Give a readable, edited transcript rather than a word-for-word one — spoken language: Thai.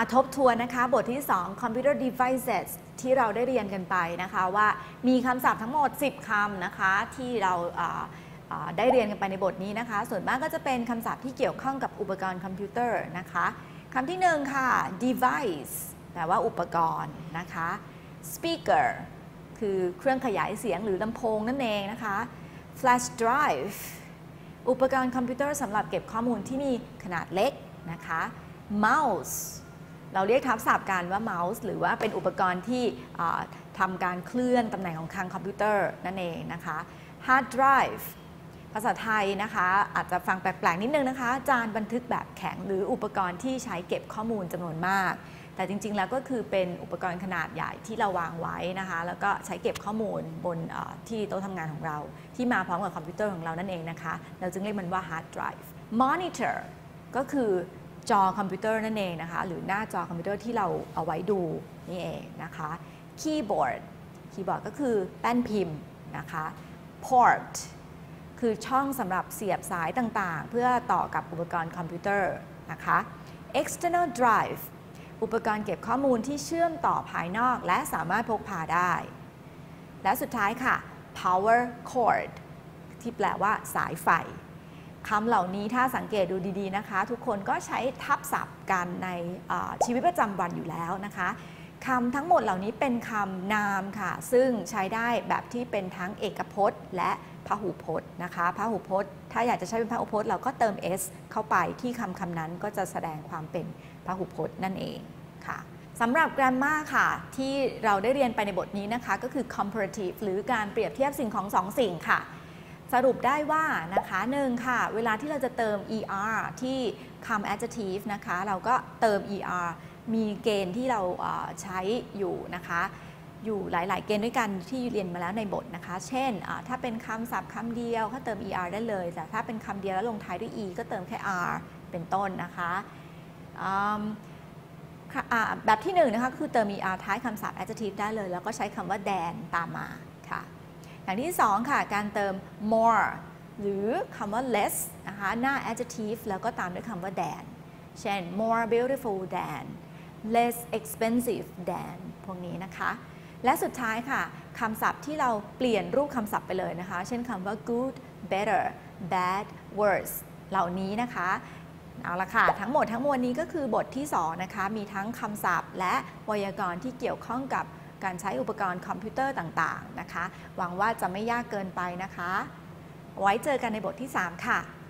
ทบทวนนะคะบทที่2 Computer Devices ที่เราได้เรียนกันไปนะคะว่ามีคำศัพท์ทั้งหมด10คำนะคะที่เราได้เรียนกันไปในบทนี้นะคะส่วนมากก็จะเป็นคำศัพท์ที่เกี่ยวข้องกับอุปกรณ์คอมพิวเตอร์นะคะคำที่1ค่ะ device แปลว่าอุปกรณ์นะคะ speaker คือเครื่องขยายเสียงหรือลำโพงนั่นเองนะคะ flash drive อุปกรณ์คอมพิวเตอร์สำหรับเก็บข้อมูลที่มีขนาดเล็กนะคะ mouse เราเรียกทับศัพท์กันว่า mouse หรือว่าเป็นอุปกรณ์ที่ทำการเคลื่อนตำแหน่งของคลังคอมพิวเตอร์นั่นเองนะคะ hard drive ภาษาไทยนะคะอาจจะฟังแปลกๆนิดนึงนะคะจานบันทึกแบบแข็งหรืออุปกรณ์ที่ใช้เก็บข้อมูลจำนวนมากแต่จริงๆแล้วก็คือเป็นอุปกรณ์ขนาดใหญ่ที่เราวางไว้นะคะแล้วก็ใช้เก็บข้อมูลบนที่โต๊ะทำงานของเราที่มาพร้อมกับคอมพิวเตอร์ของเรานั่นเองนะคะเราจึงเรียกมันว่า hard drive monitor ก็คือจอคอมพิวเตอร์นั่นเองนะคะหรือหน้าจอคอมพิวเตอร์ที่เราเอาไว้ดูนี่เองนะคะ keyboard ก็คือแป้นพิมพ์นะคะ port คือช่องสำหรับเสียบสายต่างๆเพื่อต่อกับอุปกรณ์คอมพิวเตอร์นะคะ external drive อุปกรณ์เก็บข้อมูลที่เชื่อมต่อภายนอกและสามารถพกพาได้และสุดท้ายค่ะ power cord ที่แปลว่าสายไฟคำเหล่านี้ถ้าสังเกตดูดีๆนะคะทุกคนก็ใช้ทับศัพท์กันในชีวิตประจำวันอยู่แล้วนะคะคำทั้งหมดเหล่านี้เป็นคำนามค่ะซึ่งใช้ได้แบบที่เป็นทั้งเอกพจน์และพหูพจน์นะคะพหูพจน์ถ้าอยากจะใช้เป็นพหูพจน์เราก็เติม s เข้าไปที่คำนั้นก็จะแสดงความเป็นพหูพจน์นั่นเองค่ะสำหรับ grammar ค่ะที่เราได้เรียนไปในบทนี้นะคะก็คือ comparative หรือการเปรียบเทียบสิ่งของสองสิ่งค่ะสรุปได้ว่านะคะ1ค่ะเวลาที่เราจะเติม er ที่คำ adjective นะคะเราก็เติม er มีเกณฑ์ที่เราใช้อยู่นะคะอยู่หลายๆเกณฑ์ด้วยกันที่เรียนมาแล้วในบทนะคะเช่นถ้าเป็นคำศัพท์คำเดียวก็เติม er ได้เลยแต่ถ้าเป็นคำเดียวแล้วลงท้ายด้วย e ก็เติมแค่ r เป็นต้นนะคะแบบที่1นะคะคือเติม er ท้ายคำศัพท์ adjective ได้เลยแล้วก็ใช้คำว่า than ตามมาค่ะอย่างที่2ค่ะการเติม more หรือคำว่า less นะคะหน้า adjective แล้วก็ตามด้วยคำว่า than เช่น more beautiful than less expensive than พวกนี้นะคะและสุดท้ายค่ะคำศัพท์ที่เราเปลี่ยนรูปคำศัพท์ไปเลยนะคะเช่นคำว่า good better bad worse เหล่านี้นะคะเอาละค่ะทั้งหมดทั้งมวลนี้ก็คือบทที่2นะคะมีทั้งคำศัพท์และไวยากรณ์ที่เกี่ยวข้องกับการใช้อุปกรณ์คอมพิวเตอร์ต่างๆนะคะหวังว่าจะไม่ยากเกินไปนะคะไว้เจอกันในบทที่3ค่ะ